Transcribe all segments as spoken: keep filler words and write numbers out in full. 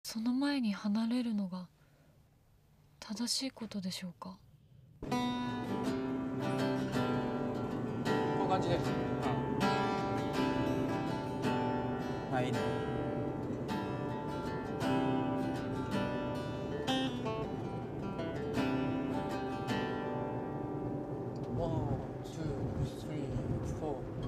その前に離れるのが正しいことでしょうか。 こういう感じで、うん、まあいいね。ワン、ツー、スリー、フォー。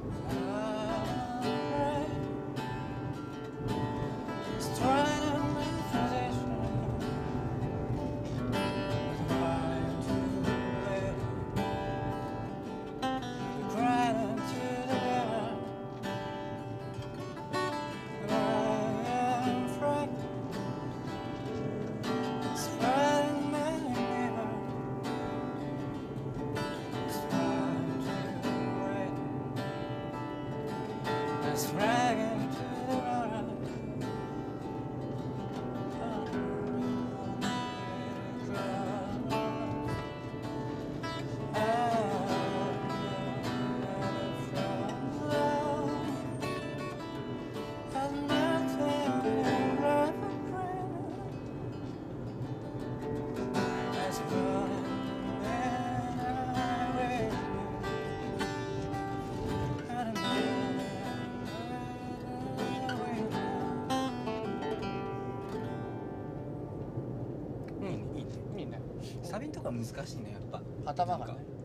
サビんとか難しいね、やっぱ頭がね。